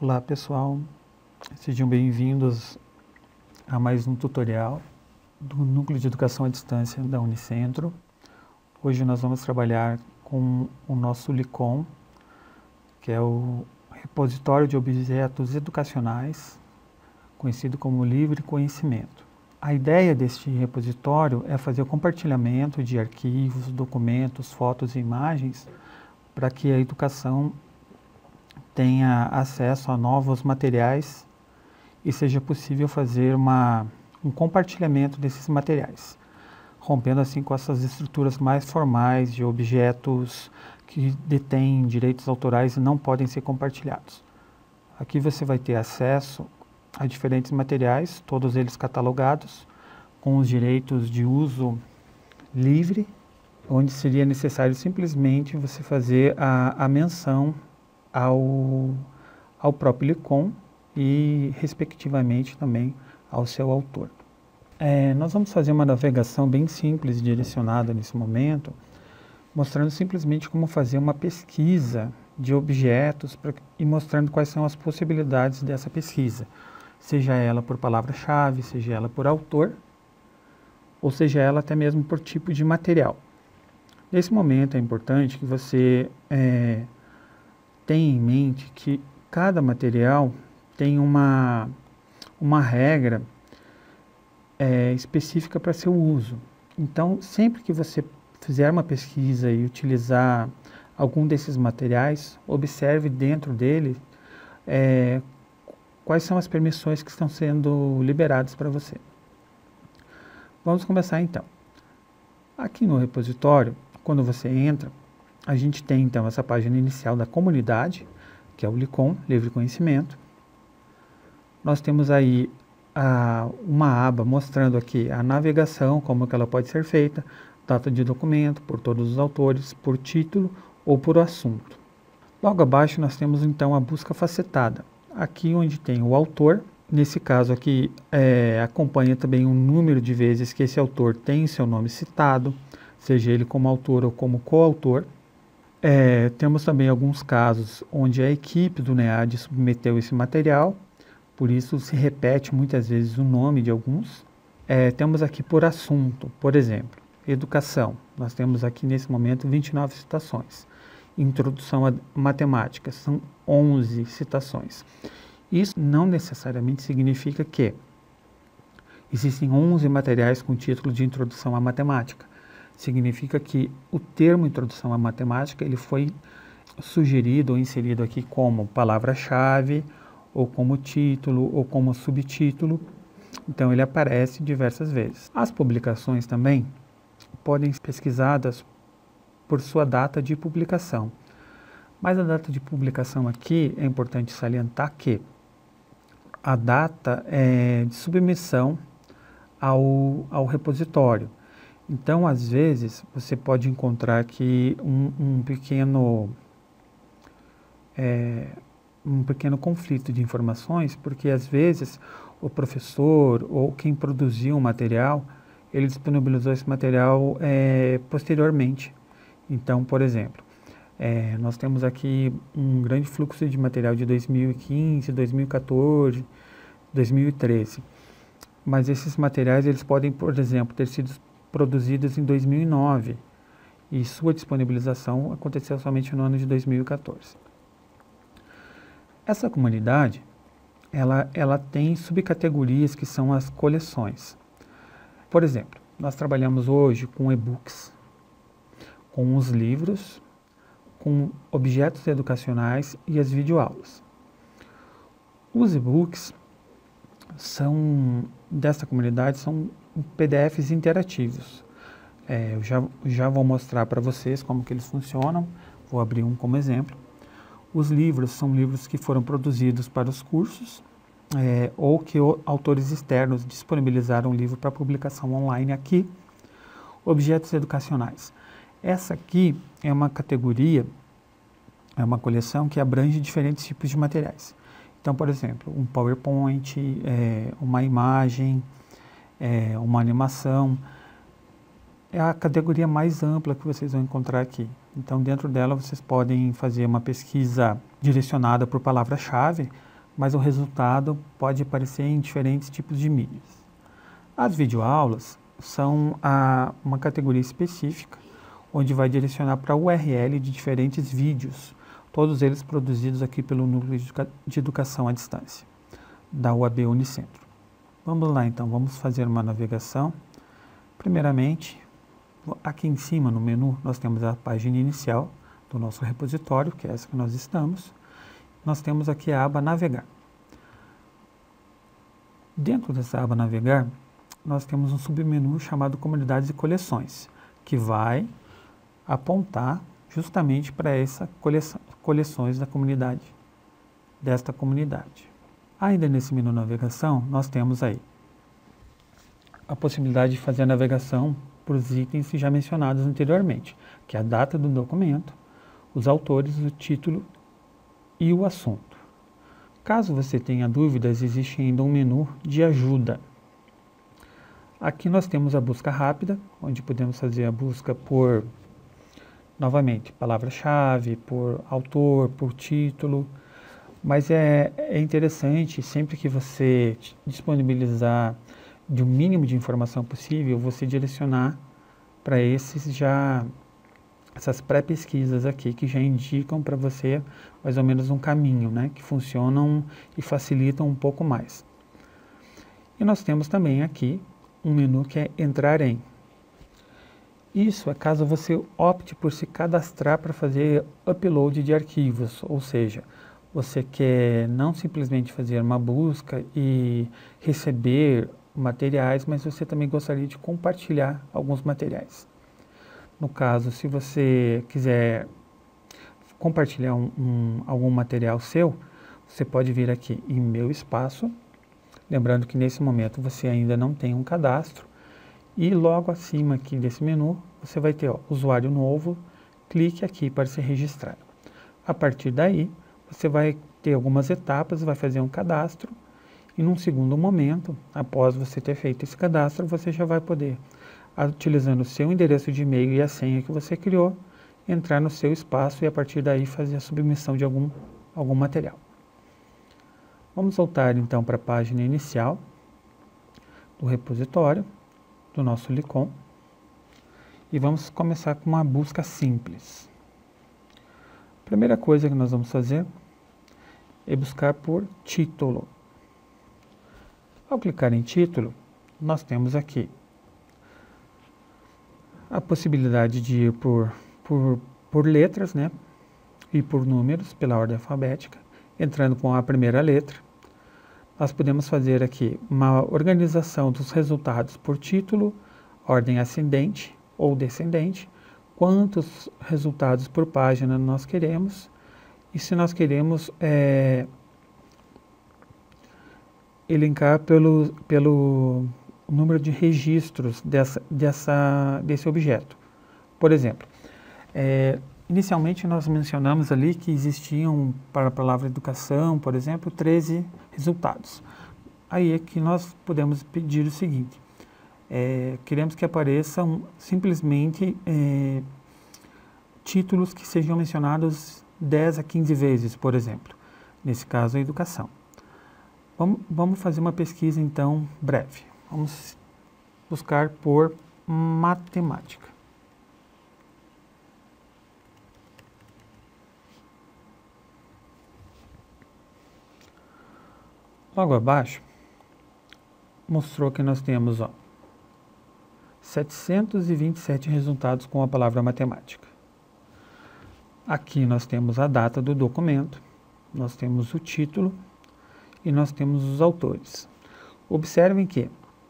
Olá pessoal, sejam bem-vindos a mais um tutorial do Núcleo de Educação à Distância da Unicentro. Hoje nós vamos trabalhar com o nosso LICOM, que é o Repositório de Objetos Educacionais, conhecido como Livre Conhecimento. A ideia deste repositório é fazer o compartilhamento de arquivos, documentos, fotos e imagens para que a educação tenha acesso a novos materiais e seja possível fazer um compartilhamento desses materiais, rompendo assim com essas estruturas mais formais de objetos que detêm direitos autorais e não podem ser compartilhados. Aqui você vai ter acesso a diferentes materiais, todos eles catalogados, com os direitos de uso livre, onde seria necessário simplesmente você fazer a menção ao próprio LICOM e, respectivamente, também ao seu autor. Nós vamos fazer uma navegação bem simples e direcionada nesse momento, mostrando simplesmente como fazer uma pesquisa de objetos e mostrando quais são as possibilidades dessa pesquisa, seja ela por palavra-chave, seja ela por autor, ou seja ela até mesmo por tipo de material. Nesse momento é importante que você tenha em mente que cada material tem uma regra específica para seu uso. Então, sempre que você fizer uma pesquisa e utilizar algum desses materiais, observe dentro dele quais são as permissões que estão sendo liberadas para você. Vamos começar então. Aqui no repositório, quando você entra, a gente tem então essa página inicial da comunidade, que é o LICOM, Livre Conhecimento. Nós temos aí uma aba mostrando aqui a navegação, como que ela pode ser feita, data de documento, por todos os autores, por título ou por assunto. Logo abaixo nós temos então a busca facetada, aqui onde tem o autor. Nesse caso aqui acompanha também o número de vezes que esse autor tem seu nome citado, seja ele como autor ou como coautor. Temos também alguns casos onde a equipe do NEAD submeteu esse material, por isso se repete muitas vezes o nome de alguns. Temos aqui por assunto, por exemplo, educação. Nós temos aqui nesse momento 29 citações. Introdução à matemática, são 11 citações. Isso não necessariamente significa que existem 11 materiais com título de introdução à matemática. Significa que o termo introdução à matemática ele foi sugerido ou inserido aqui como palavra-chave, ou como título, ou como subtítulo. Então ele aparece diversas vezes. As publicações também podem ser pesquisadas por sua data de publicação. Mas a data de publicação aqui é importante salientar que a data é de submissão ao repositório. Então, às vezes, você pode encontrar aqui um pequeno conflito de informações, porque às vezes o professor ou quem produziu o material, ele disponibilizou esse material posteriormente. Então, por exemplo, nós temos aqui um grande fluxo de material de 2015, 2014, 2013. Mas esses materiais eles podem, por exemplo, ter sido produzidos em 2009 e sua disponibilização aconteceu somente no ano de 2014. Essa comunidade, ela tem subcategorias que são as coleções. Por exemplo, nós trabalhamos hoje com e-books, com os livros, com objetos educacionais e as videoaulas. Os e-books dessa comunidade são PDFs interativos. Eu já vou mostrar para vocês como que eles funcionam, vou abrir um como exemplo. Os livros são livros que foram produzidos para os cursos ou que autores externos disponibilizaram o livro para publicação online aqui. Objetos educacionais. Essa aqui é uma categoria, é uma coleção que abrange diferentes tipos de materiais. Então, por exemplo, um PowerPoint, uma imagem, uma animação. É a categoria mais ampla que vocês vão encontrar aqui. Então, dentro dela, vocês podem fazer uma pesquisa direcionada por palavra-chave, mas o resultado pode aparecer em diferentes tipos de mídias. As videoaulas são uma categoria específica, onde vai direcionar para a URL de diferentes vídeos, todos eles produzidos aqui pelo Núcleo de Educação à Distância, da UAB Unicentro. Vamos lá então, vamos fazer uma navegação. Primeiramente, aqui em cima no menu, nós temos a página inicial do nosso repositório, que é essa que nós estamos. Nós temos aqui a aba Navegar. Dentro dessa aba Navegar, nós temos um submenu chamado Comunidades e Coleções, que vai apontar justamente para essa coleções da comunidade, desta comunidade. Ainda nesse menu navegação, nós temos aí a possibilidade de fazer a navegação por os itens já mencionados anteriormente, que é a data do documento, os autores, o título e o assunto. Caso você tenha dúvidas, existe ainda um menu de ajuda. Aqui nós temos a busca rápida, onde podemos fazer a busca por, novamente, palavra-chave, por autor, por título, mas é interessante, sempre que você disponibilizar de um mínimo de informação possível, você direcionar para essas pré-pesquisas aqui, que já indicam para você mais ou menos um caminho, né, que funcionam e facilitam um pouco mais. E nós temos também aqui um menu que é Entrar em. Isso é caso você opte por se cadastrar para fazer upload de arquivos, ou seja, você quer não simplesmente fazer uma busca e receber materiais, mas você também gostaria de compartilhar alguns materiais. No caso, se você quiser compartilhar algum material seu, você pode vir aqui em Meu Espaço, lembrando que nesse momento você ainda não tem um cadastro, e logo acima aqui desse menu, você vai ter Usuário Novo, clique aqui para se registrar. A partir daí, você vai ter algumas etapas, vai fazer um cadastro, e num segundo momento, após você ter feito esse cadastro, você já vai poder, utilizando o seu endereço de e-mail e a senha que você criou, entrar no seu espaço e a partir daí fazer a submissão de algum material. Vamos voltar então para a página inicial do repositório do nosso LICOM e vamos começar com uma busca simples. A primeira coisa que nós vamos fazer é buscar por título. Ao clicar em título, nós temos aqui a possibilidade de ir por letras, né, e por números, pela ordem alfabética, entrando com a primeira letra. Nós podemos fazer aqui uma organização dos resultados por título, ordem ascendente ou descendente, quantos resultados por página nós queremos, e se nós queremos elencar pelo número de registros desse objeto. Por exemplo, inicialmente nós mencionamos ali que existiam para a palavra educação, por exemplo, 13 resultados. Aí é que nós podemos pedir o seguinte, queremos que apareçam simplesmente títulos que sejam mencionados 10 a 15 vezes, por exemplo. Nesse caso, a educação. Vamos fazer uma pesquisa, então, breve. Vamos buscar por matemática. Logo abaixo, mostrou que nós temos 727 resultados com a palavra matemática. Aqui nós temos a data do documento, nós temos o título e nós temos os autores. Observem que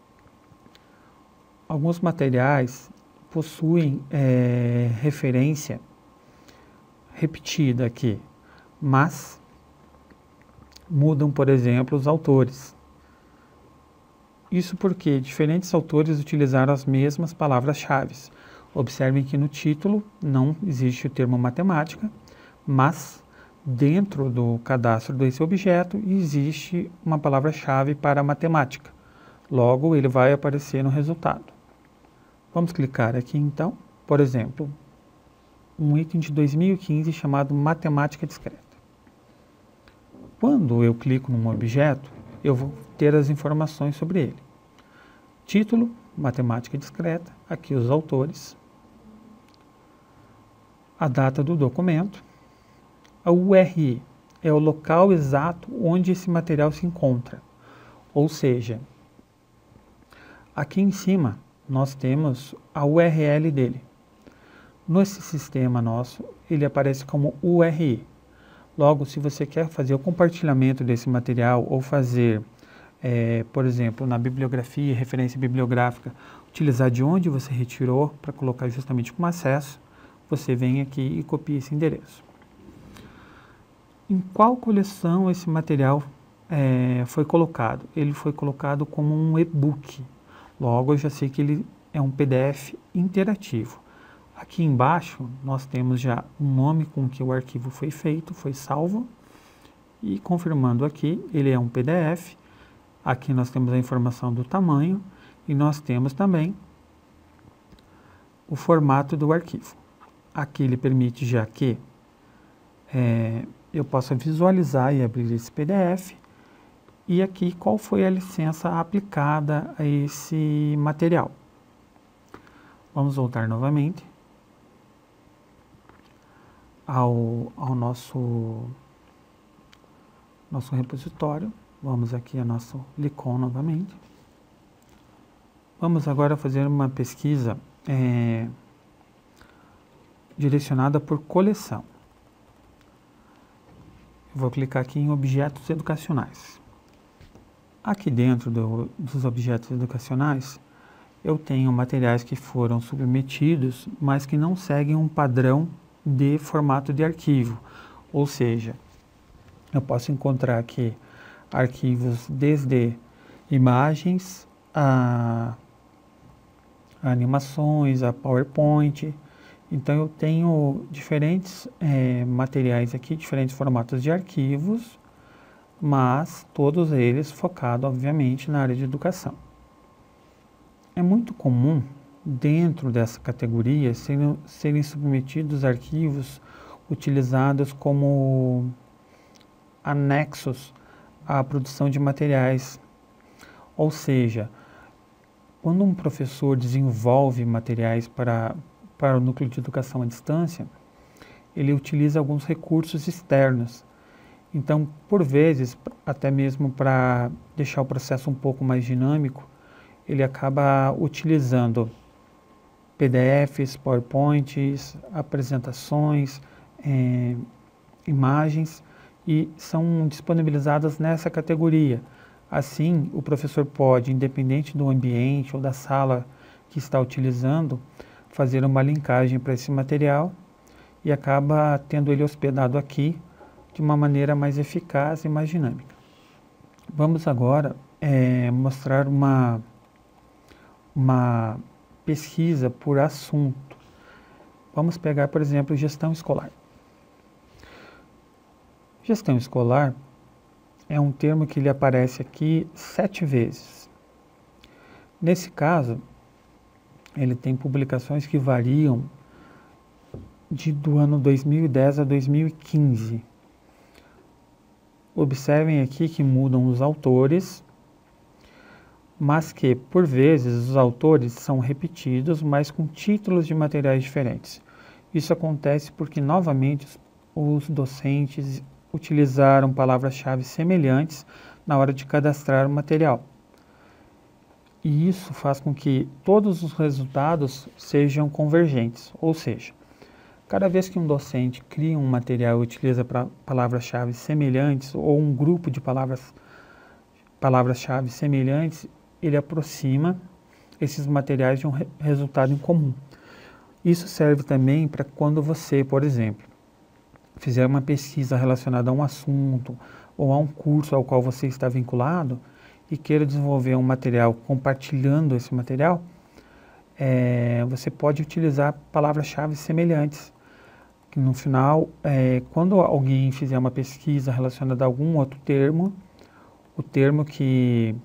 alguns materiais possuem referência repetida aqui, mas mudam, por exemplo, os autores. Isso porque diferentes autores utilizaram as mesmas palavras-chave. Observem que no título não existe o termo matemática, mas dentro do cadastro desse objeto existe uma palavra-chave para matemática. Logo, ele vai aparecer no resultado. Vamos clicar aqui então, por exemplo, um item de 2015 chamado Matemática Discreta. Quando eu clico num objeto, eu vou ter as informações sobre ele. Título, matemática discreta, aqui os autores, a data do documento, a URI é o local exato onde esse material se encontra. Ou seja, aqui em cima nós temos a URL dele. Nesse sistema nosso, ele aparece como URI. Logo, se você quer fazer o compartilhamento desse material ou fazer, por exemplo, na bibliografia, referência bibliográfica, utilizar de onde você retirou para colocar justamente como acesso, você vem aqui e copia esse endereço. Em qual coleção esse material foi colocado? Ele foi colocado como um e-book. Logo, eu já sei que ele é um PDF interativo. Aqui embaixo, nós temos já o nome com que o arquivo foi feito, foi salvo. E confirmando aqui, ele é um PDF. Aqui nós temos a informação do tamanho e nós temos também o formato do arquivo. Aqui ele permite já que eu possa visualizar e abrir esse PDF. E aqui qual foi a licença aplicada a esse material. Vamos voltar novamente ao nosso repositório. Vamos aqui a nosso Licon novamente. Vamos agora fazer uma pesquisa direcionada por coleção. Eu vou clicar aqui em objetos educacionais. Aqui dentro dos objetos educacionais, eu tenho materiais que foram submetidos, mas que não seguem um padrão de formato de arquivo. Ou seja, eu posso encontrar aqui arquivos desde imagens a animações, a PowerPoint. Então eu tenho diferentes materiais aqui, diferentes formatos de arquivos, mas todos eles focados, obviamente, na área de educação. É muito comum, dentro dessa categoria, serem submetidos arquivos utilizados como anexos à produção de materiais. Ou seja, quando um professor desenvolve materiais para o núcleo de educação à distância, ele utiliza alguns recursos externos. Então, por vezes, até mesmo para deixar o processo um pouco mais dinâmico, ele acaba utilizando PDFs, PowerPoints, apresentações, imagens, e são disponibilizadas nessa categoria. Assim, o professor pode, independente do ambiente ou da sala que está utilizando, fazer uma linkagem para esse material e acaba tendo ele hospedado aqui de uma maneira mais eficaz e mais dinâmica. Vamos agora mostrar uma pesquisa por assunto. Vamos pegar, por exemplo, gestão escolar. Gestão escolar é um termo que ele aparece aqui 7 vezes. Nesse caso, ele tem publicações que variam do ano 2010 a 2015. Observem aqui que mudam os autores, mas que, por vezes, os autores são repetidos, mas com títulos de materiais diferentes. Isso acontece porque, novamente, os docentes utilizaram palavras-chave semelhantes na hora de cadastrar o material. E isso faz com que todos os resultados sejam convergentes, ou seja, cada vez que um docente cria um material e utiliza palavras-chave semelhantes ou um grupo de palavras-chave semelhantes, ele aproxima esses materiais de um resultado em comum. Isso serve também para quando você, por exemplo, fizer uma pesquisa relacionada a um assunto ou a um curso ao qual você está vinculado e queira desenvolver um material compartilhando esse material, você pode utilizar palavras-chave semelhantes. Que no final, quando alguém fizer uma pesquisa relacionada a algum outro termo, o termo que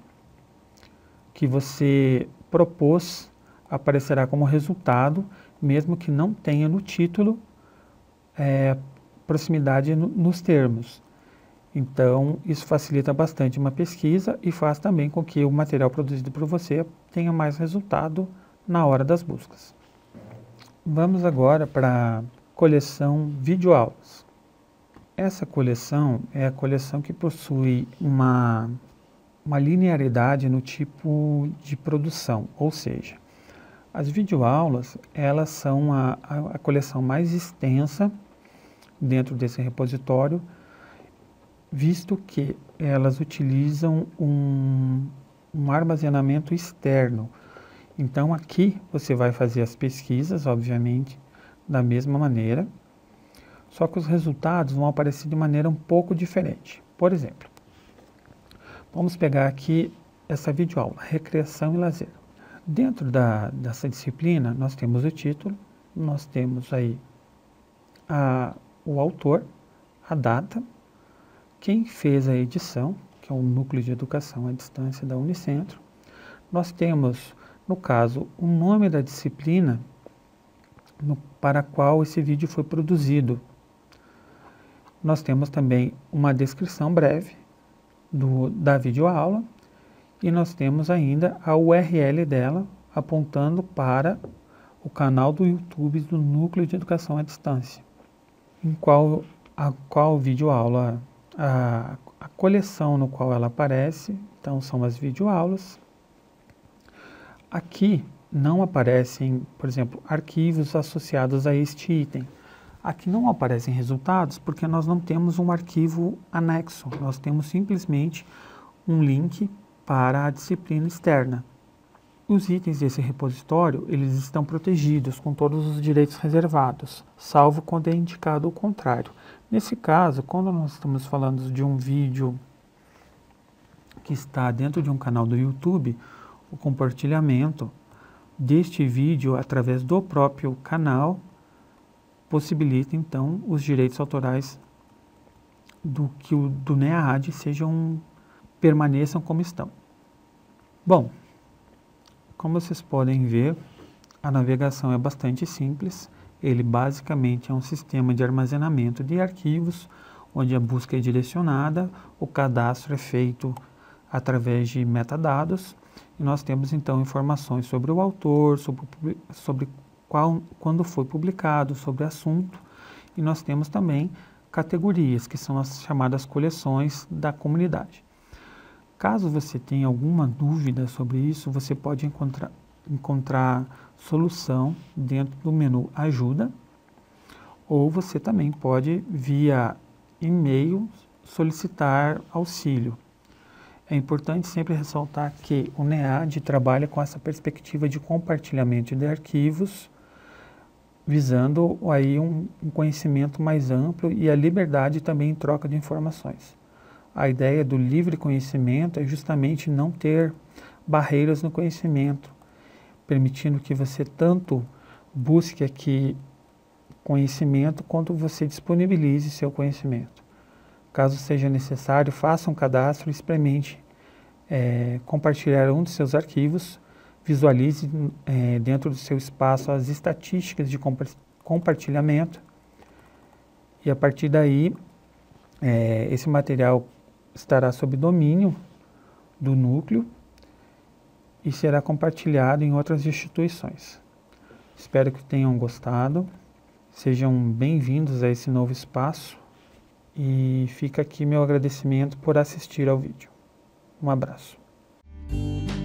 você propôs aparecerá como resultado, mesmo que não tenha no título proximidade nos termos. Então, isso facilita bastante uma pesquisa e faz também com que o material produzido por você tenha mais resultado na hora das buscas. Vamos agora para a coleção videoaulas. Essa coleção é a coleção que possui uma linearidade no tipo de produção, ou seja, as videoaulas, elas são a coleção mais extensa dentro desse repositório, visto que elas utilizam um armazenamento externo. Então aqui você vai fazer as pesquisas, obviamente, da mesma maneira, só que os resultados vão aparecer de maneira um pouco diferente. Por exemplo, vamos pegar aqui essa videoaula, Recreação e Lazer. Dentro dessa disciplina, nós temos o título, nós temos aí o autor, a data, quem fez a edição, que é o Núcleo de Educação à Distância da Unicentro. Nós temos, no caso, o nome da disciplina para a qual esse vídeo foi produzido. Nós temos também uma descrição breve da videoaula e nós temos ainda a URL dela apontando para o canal do YouTube do Núcleo de Educação à Distância, a qual videoaula, a coleção no qual ela aparece, então são as videoaulas. Aqui não aparecem, por exemplo, arquivos associados a este item. Aqui não aparecem resultados porque nós não temos um arquivo anexo, nós temos simplesmente um link para a disciplina externa. Os itens desse repositório, eles estão protegidos com todos os direitos reservados, salvo quando é indicado o contrário. Nesse caso, quando nós estamos falando de um vídeo que está dentro de um canal do YouTube, o compartilhamento deste vídeo através do próprio canal possibilita, então, os direitos autorais do NEAD permaneçam como estão. Bom, como vocês podem ver, a navegação é bastante simples. Ele basicamente é um sistema de armazenamento de arquivos, onde a busca é direcionada, o cadastro é feito através de metadados, e nós temos então informações sobre o autor, sobre quando foi publicado, sobre assunto, e nós temos também categorias, que são as chamadas coleções da comunidade. Caso você tenha alguma dúvida sobre isso, você pode encontrar solução dentro do menu Ajuda, ou você também pode, via e-mail, solicitar auxílio. É importante sempre ressaltar que o NEAD trabalha com essa perspectiva de compartilhamento de arquivos, visando aí um conhecimento mais amplo e a liberdade também em troca de informações. A ideia do livre conhecimento é justamente não ter barreiras no conhecimento, permitindo que você tanto busque aqui conhecimento quanto você disponibilize seu conhecimento. Caso seja necessário, faça um cadastro e experimente compartilhar um de seus arquivos, visualize dentro do seu espaço as estatísticas de compartilhamento e a partir daí esse material estará sob domínio do núcleo e será compartilhado em outras instituições. Espero que tenham gostado, sejam bem-vindos a esse novo espaço e fica aqui meu agradecimento por assistir ao vídeo. Um abraço.